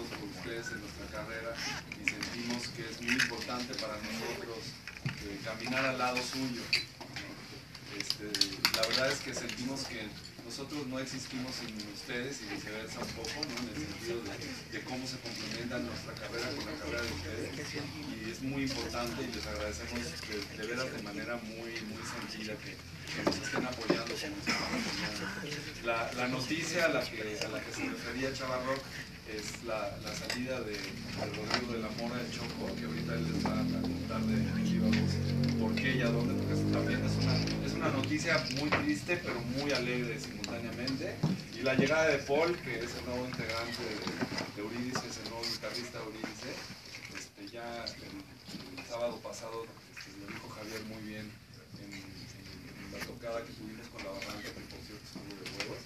acompañados por ustedes en nuestra carrera y sentimos que es muy importante para nosotros caminar al lado suyo, ¿no? La verdad es que sentimos que nosotros no existimos sin ustedes y viceversa un poco, ¿no? En el sentido de cómo se complementa nuestra carrera con la carrera de ustedes, y es muy importante y les agradecemos de veras de manera muy sentida que nos estén apoyando como nos están apoyando. La noticia a la que se refería Chavarro es la salida de Rodrigo de la Mora del Choco, que ahorita él les va a contar de viva voz por qué y a dónde, porque también es una noticia muy triste pero muy alegre simultáneamente. Y la llegada de Paul, que es el nuevo integrante de Eurídice, es el nuevo guitarrista de Eurídice. Ya el sábado pasado lo dijo Javier muy bien en la tocada que tuvimos con la Barranca, que por cierto estuvo de huevos.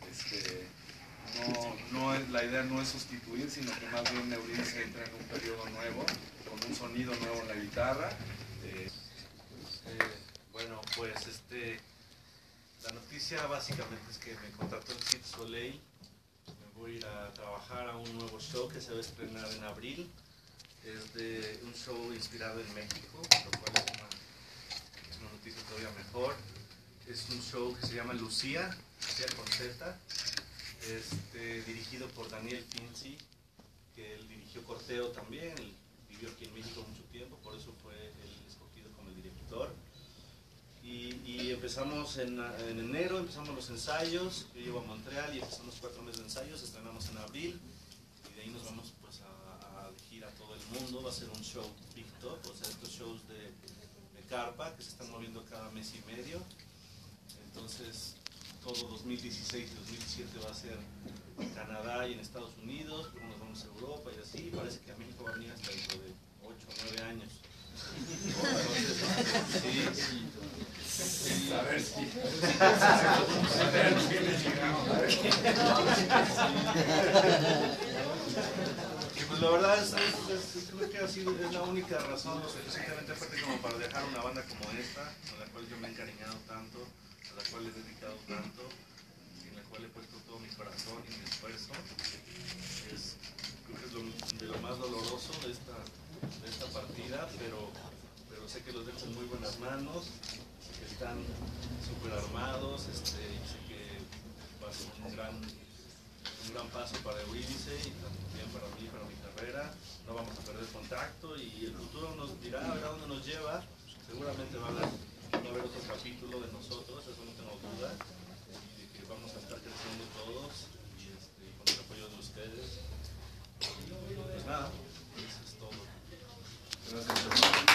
La idea no es sustituir, sino que más bien Eurídice entra en un periodo nuevo, con un sonido nuevo en la guitarra. Bueno, pues la noticia básicamente es que me contrató el Cirque du Soleil. Me voy a ir a trabajar a un nuevo show que se va a estrenar en abril. Es de un show inspirado en México, lo cual es una noticia todavía mejor. Es un show que se llama Lucía con Z, dirigido por Daniel Finzi, que él dirigió Corteo también, él vivió aquí en México mucho tiempo, por eso fue él escogido como el director. Y empezamos en enero, empezamos los ensayos, yo llego a Montreal y empezamos 4 meses de ensayos, estrenamos en abril, y de ahí nos vamos pues a gira a todo el mundo. Va a ser un show big top, o sea, estos shows de carpa que se están moviendo cada mes y medio. Entonces todo 2016 y 2017 va a ser en Canadá y en Estados Unidos, luego nos vamos a Europa y así. Parece que a México va a venir hasta dentro de 8 o 9 años. Entonces, sí. A ver si. Pues la verdad creo que es la única razón lo suficientemente fuerte como para dejar una banda como esta, a la cual yo me he encariñado tanto, a la cual he dedicado tanto, en la cual he puesto todo mi corazón y mi esfuerzo. Creo que es de lo más doloroso de esta partida, pero sé que los dejo en muy buenas manos, que están súper armados, y sé que va a ser un gran paso para Eurídice y también para mí, para mi carrera. No vamos a perder contacto y el futuro nos dirá a ver a dónde nos lleva. Seguramente va a haber otro capítulo de nosotros, eso no tengo duda, y de que vamos a estar creciendo todos y con el apoyo de ustedes. Y pues nada, eso es todo. Gracias.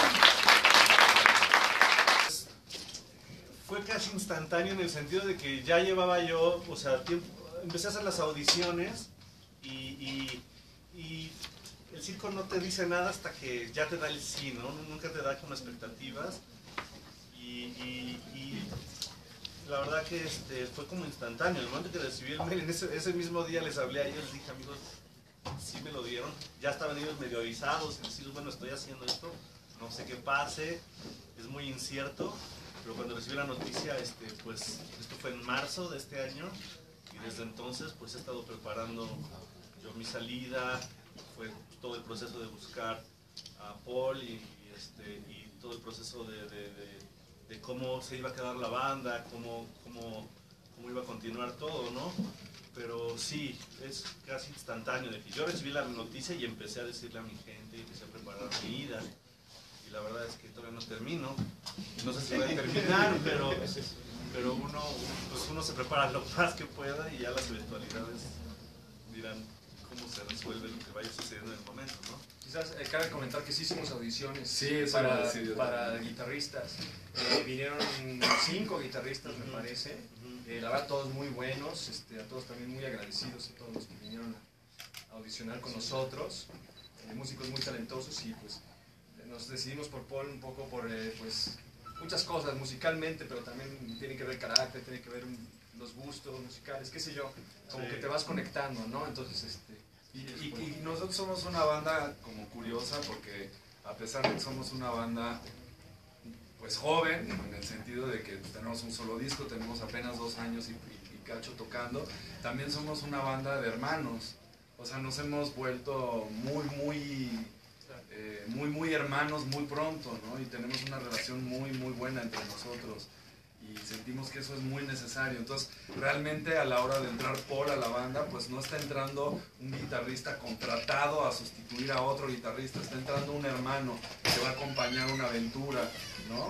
Fue casi instantáneo en el sentido de que ya llevaba yo, o sea, empecé a hacer las audiciones y el circo no te dice nada hasta que ya te da el sí, ¿no? Nunca te da como expectativas y la verdad que fue como instantáneo. El momento que recibí el mail, ese mismo día les hablé a ellos, les dije, amigos, sí me lo dieron, ya estaban ellos medio avisados y decir, bueno, estoy haciendo esto, no sé qué pase, es muy incierto. Pero cuando recibí la noticia, pues esto fue en marzo de este año y desde entonces pues he estado preparando yo mi salida. Fue todo el proceso de buscar a Paul y todo el proceso de cómo se iba a quedar la banda, cómo iba a continuar todo, ¿no? Pero sí, es casi instantáneo. De que yo recibí la noticia y empecé a decirle a mi gente, y empecé a preparar mi ida. Y la verdad es que todavía no termino. No sé si voy a terminar, pero uno se prepara lo más que pueda y ya las eventualidades dirán cómo se resuelve lo que vaya sucediendo en el momento, ¿no? Quizás cabe comentar que sí hicimos audiciones para guitarristas. Vinieron 5 guitarristas, me parece. La verdad, todos muy buenos, a todos también muy agradecidos a todos los que vinieron a audicionar con nosotros. Músicos muy talentosos y pues nos decidimos por Paul un poco por pues muchas cosas musicalmente, pero también tiene que ver carácter, tiene que ver los gustos musicales, qué sé yo, como que te vas conectando, ¿no? Entonces, y nosotros somos una banda como curiosa porque a pesar de que somos una banda pues joven, en el sentido de que tenemos un solo disco, tenemos apenas 2 años y cacho tocando, también somos una banda de hermanos. O sea, nos hemos vuelto muy hermanos muy pronto, ¿no? Y tenemos una relación muy buena entre nosotros. Y sentimos que eso es muy necesario. Entonces, realmente a la hora de entrar Paul a la banda, pues no está entrando un guitarrista contratado a sustituir a otro guitarrista, está entrando un hermano que va a acompañar una aventura, ¿no?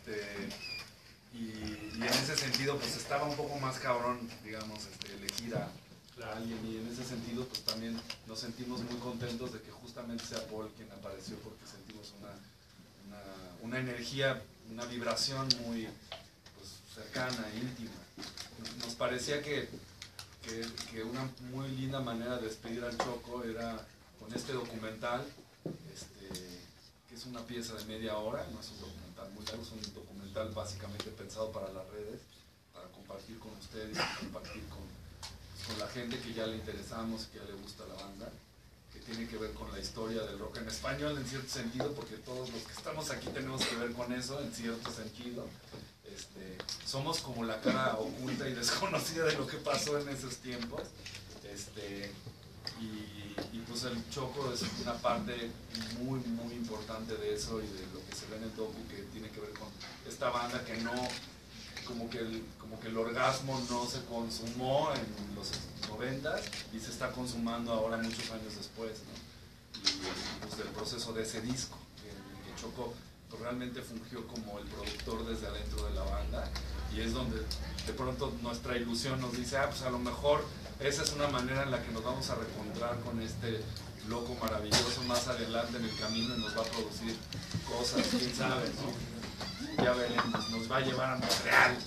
Y en ese sentido, pues estaba un poco más cabrón, digamos, elegir a alguien, y en ese sentido, pues también nos sentimos muy contentos de que justamente sea Paul quien apareció, porque sentimos una energía, una vibración muy cercana, íntima. Nos parecía que una muy linda manera de despedir al Choco era con este documental, que es una pieza de media hora, no es un documental muy largo, es un documental básicamente pensado para las redes, para compartir con ustedes, compartir con la gente que ya le interesamos y que ya le gusta la banda, que tiene que ver con la historia del rock en español en cierto sentido, porque todos los que estamos aquí tenemos que ver con eso en cierto sentido. Somos como la cara oculta y desconocida de lo que pasó en esos tiempos, y pues el Choco es una parte muy importante de eso y de lo que se ve en el docu, que tiene que ver con esta banda que no, como que el orgasmo no se consumó en los 90s y se está consumando ahora muchos años después, ¿no? Y pues del proceso de ese disco, que Choco pues realmente fungió como el productor desde adentro de la banda, y es donde de pronto nuestra ilusión nos dice, pues a lo mejor esa es una manera en la que nos vamos a reencontrar con este loco maravilloso más adelante en el camino y nos va a producir cosas, quién sabe, ¿no? Ya veremos, nos va a llevar a Montreal.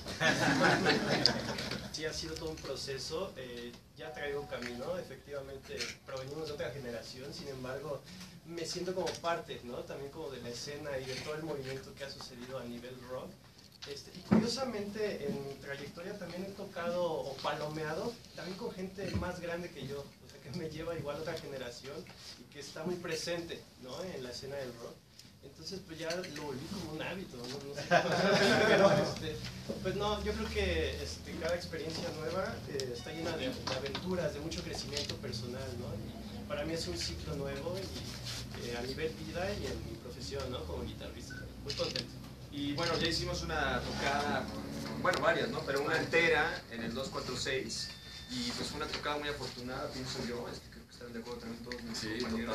Sí, ha sido todo un proceso, ya traigo camino, efectivamente provenimos de otra generación, sin embargo me siento como parte, ¿no? También como de la escena y de todo el movimiento que ha sucedido a nivel rock. Y curiosamente en mi trayectoria también he tocado o palomeado también con gente más grande que yo, o sea que me lleva igual a otra generación y que está muy presente, ¿no? En la escena del rock. Entonces pues ya lo volví como un hábito, ¿no? No sé, pero pues no, yo creo que cada experiencia nueva está llena de aventuras, de mucho crecimiento personal, ¿no? Y para mí es un ciclo nuevo y a nivel vida y en mi profesión, ¿no? Como guitarrista. Muy contento. Y bueno, ya hicimos una tocada, bueno, varias, ¿no? Pero una entera en el 246, y pues fue una tocada muy afortunada, pienso yo, creo que estarán de acuerdo también todos mis compañeros.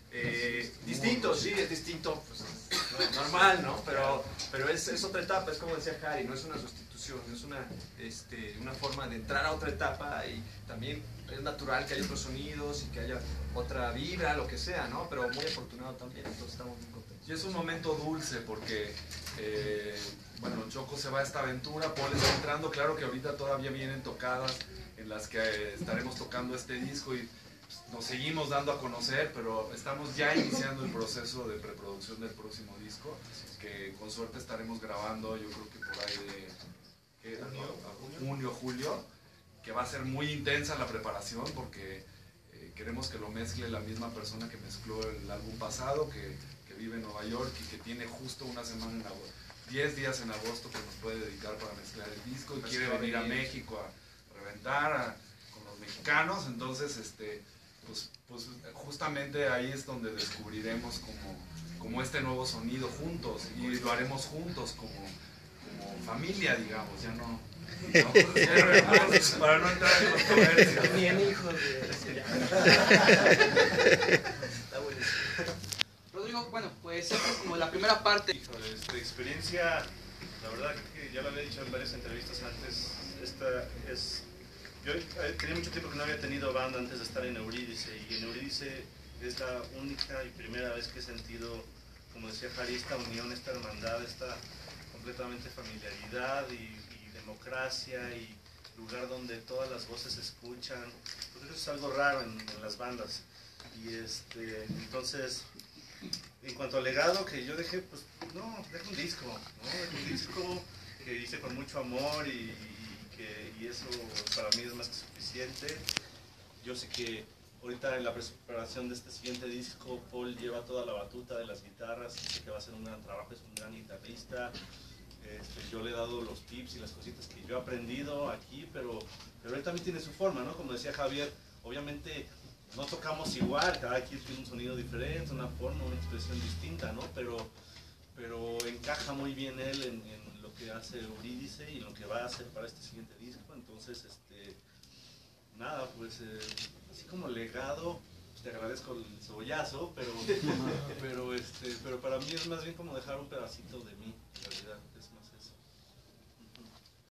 Distinto, sí, es distinto, pues, normal, ¿no? Pero es otra etapa, es como decía Harry, no es una sustitución, es una forma de entrar a otra etapa, y también es natural que haya otros sonidos y que haya otra vibra, lo que sea, ¿no? Pero muy afortunado también, entonces estamos muy contentos. Y es un momento dulce porque, bueno, Choco se va a esta aventura, Paul está entrando, claro que ahorita todavía vienen tocadas en las que estaremos tocando este disco y nos seguimos dando a conocer, pero estamos ya iniciando el proceso de preproducción del próximo disco, que con suerte estaremos grabando, yo creo que por ahí de junio, julio, que va a ser muy intensa la preparación porque queremos que lo mezcle la misma persona que mezcló el álbum pasado, que vive en Nueva York y que tiene justo una semana en agosto, 10 días en agosto que nos puede dedicar para mezclar el disco, y quiere venir a México a reventar con los mexicanos. Entonces pues justamente ahí es donde descubriremos como este nuevo sonido juntos, y lo haremos juntos como familia, digamos, ya no para no entrar en controversia. Bien, hijos de... Está buenísimo. Rodrigo, bueno, pues esta es como la primera parte. Híjole, experiencia, la verdad que ya lo había dicho en varias entrevistas antes, yo tenía mucho tiempo que no había tenido banda antes de estar en Eurídice, y en Eurídice es la única y primera vez que he sentido, como decía Jari, esta unión, esta hermandad, esta completamente familiaridad y democracia, y lugar donde todas las voces se escuchan, porque eso es algo raro en las bandas. Y entonces, en cuanto al legado que yo dejé, pues no, dejo un disco, ¿no? Dejo un disco que hice con mucho amor, y eso para mí es más que suficiente. Yo sé que ahorita en la preparación de este siguiente disco, Paul lleva toda la batuta de las guitarras, sé que va a ser un gran trabajo, es un gran guitarrista. Yo le he dado los tips y las cositas que yo he aprendido aquí, pero él también tiene su forma, ¿no? Como decía Javier, obviamente no tocamos igual, cada quien tiene un sonido diferente, una forma, una expresión distinta, ¿no? Pero encaja muy bien él en lo que hace Eurídice y en lo que va a hacer para este siguiente disco. Entonces, nada, pues así como legado, pues, te agradezco el cebollazo, pero para mí es más bien como dejar un pedacito de mí, en realidad.